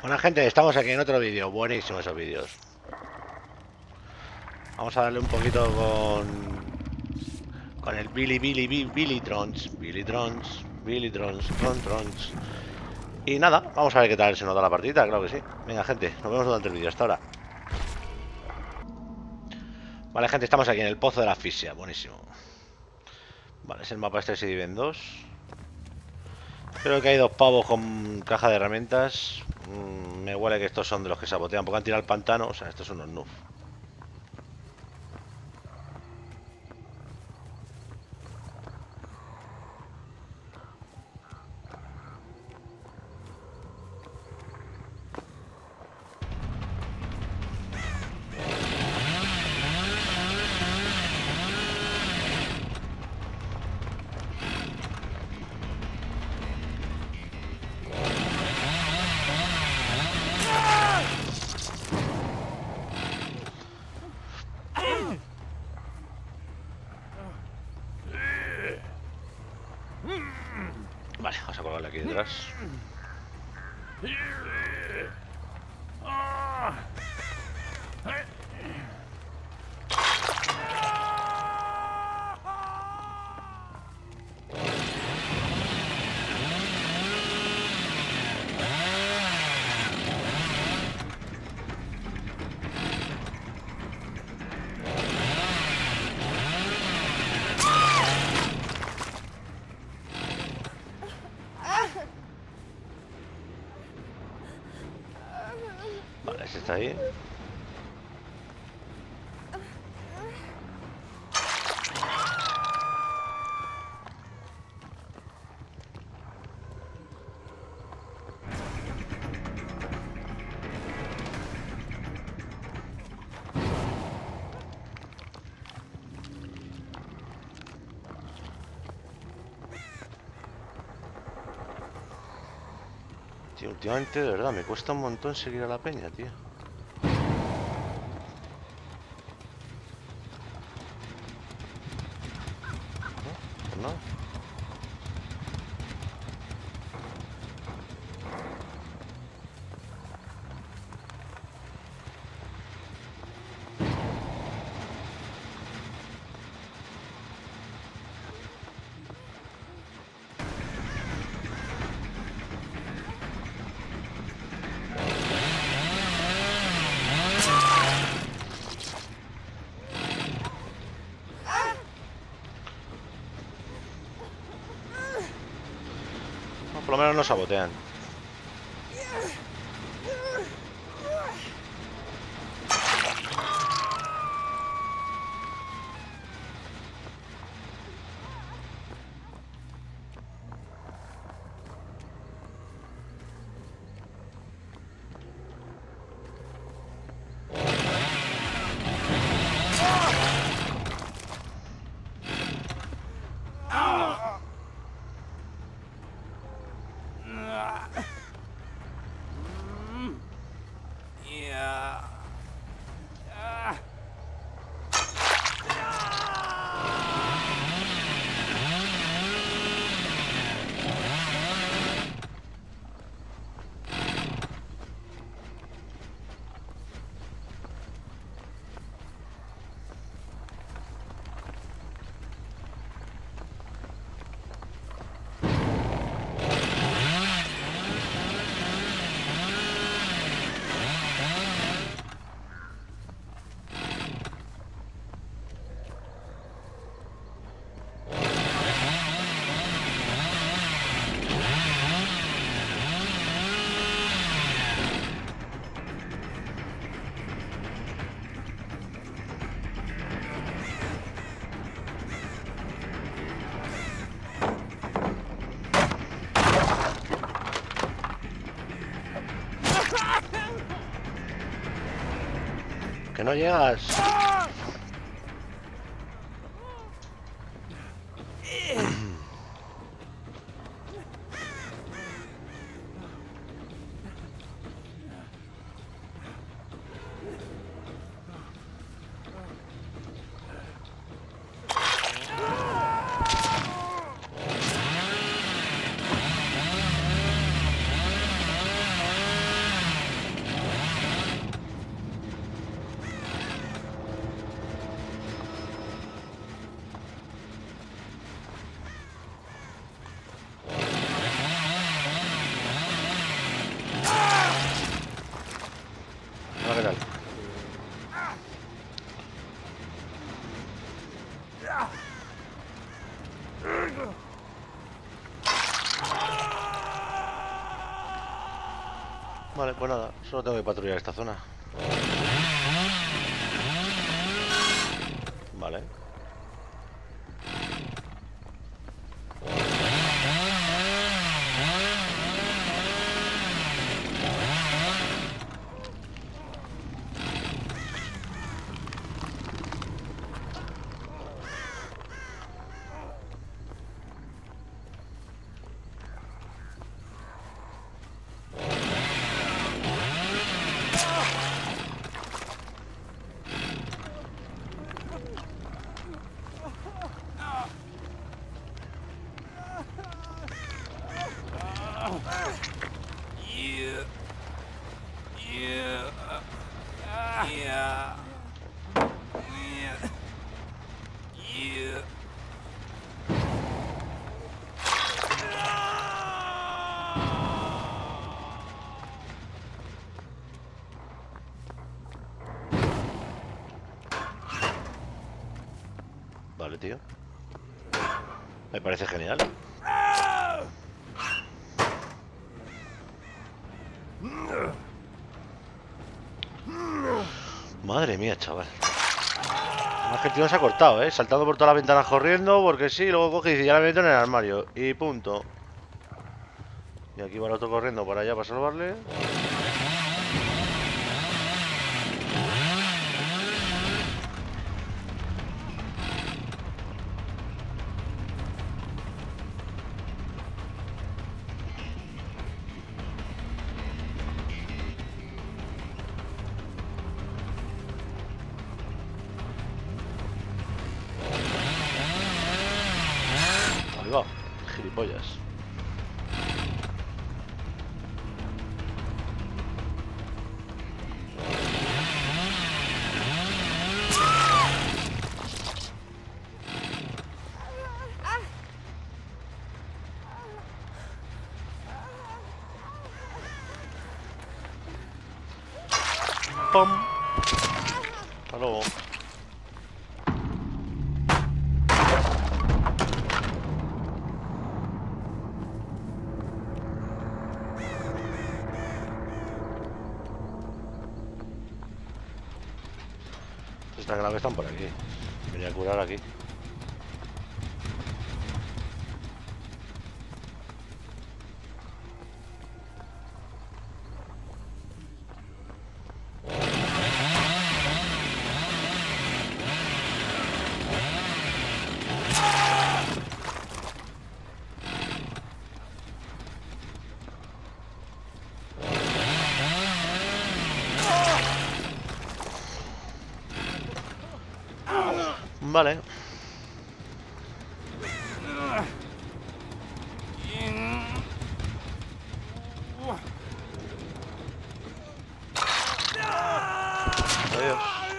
Bueno, gente, estamos aquí en otro vídeo. Buenísimos esos vídeos. Vamos a darle un poquito con el Billytrons. Trons. Y nada, vamos a ver qué tal se nos da la partida, claro que sí. Venga, gente, nos vemos durante el vídeo. Hasta ahora. Vale, gente, estamos aquí en el Pozo de la Asfixia. Buenísimo. Vale, es el mapa este, se divide en dos. Creo que hay dos pavos con caja de herramientas. Me huele que estos son de los que sabotean porque han tirado al pantano. O sea, estos son unos noobs. Vale, vamos a colgarle aquí detrás. Vale, ese está ahí. Tío, últimamente, de verdad, me cuesta un montón seguir a la peña, tío. ¿No? ¿No? No, por lo menos no sabotean. Que no llegas. Vale, pues nada, solo tengo que patrullar esta zona. Vale. Vale, tío. Me parece genial. Madre mía, chaval. Más que el tío se ha cortado, saltando por todas las ventanas corriendo, porque sí, luego coge y dice, ya la meto en el armario. Y punto. Y aquí va el otro corriendo para allá para salvarle. Ahí va, gilipollas. ¡Pum! Hasta luego. Está claro que están por aquí. Venía a curar aquí. Vale. Adiós.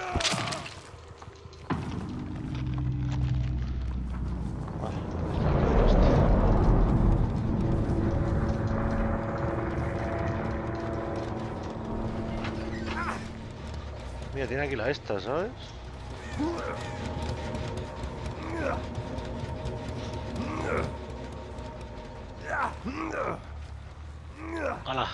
Mira, tiene aquí la esta, ¿sabes? ¡Hala!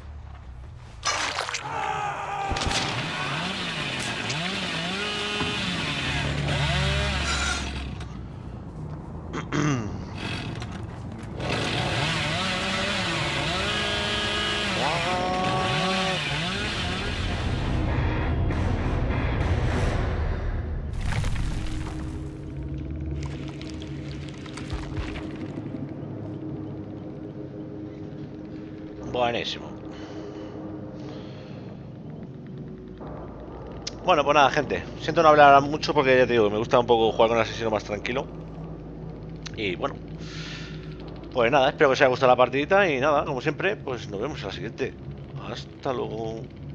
Buenísimo. Bueno, pues nada, gente. Siento no hablar mucho porque ya te digo, me gusta un poco jugar con el asesino más tranquilo. Y bueno, pues nada, espero que os haya gustado la partidita. Y nada, como siempre, pues nos vemos en la siguiente. Hasta luego.